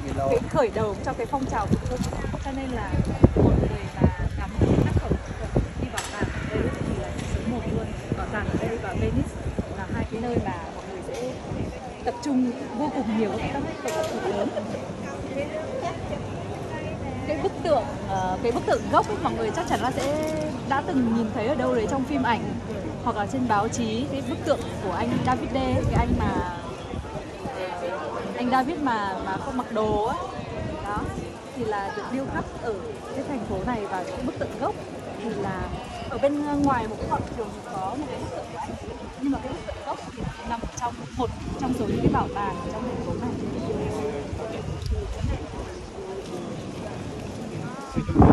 cái khởi đầu cho cái phong trào phục hưng, cho nên là một người mà ngắm những tác phẩm đi bảo tàng ở đây thì là số một luôn. Bảo tàng ở đây và Venice là hai cái nơi mà mọi người sẽ tập trung vô cùng nhiều các tác phẩm lớn. Cái bức tượng gốc ấy, mọi người chắc chắn là sẽ đã từng nhìn thấy ở đâu đấy trong phim ảnh hoặc là trên báo chí, cái bức tượng của anh David ấy, cái anh David mà không mặc đồ á, đó thì là được điêu khắc ở cái thành phố này. Và cái bức tượng gốc thì là ở bên ngoài một cái quảng trường có một cái bức tượng của anh, nhưng mà cái bức tượng gốc thì nằm trong một trong số những cái bảo tàng trong thành phố này.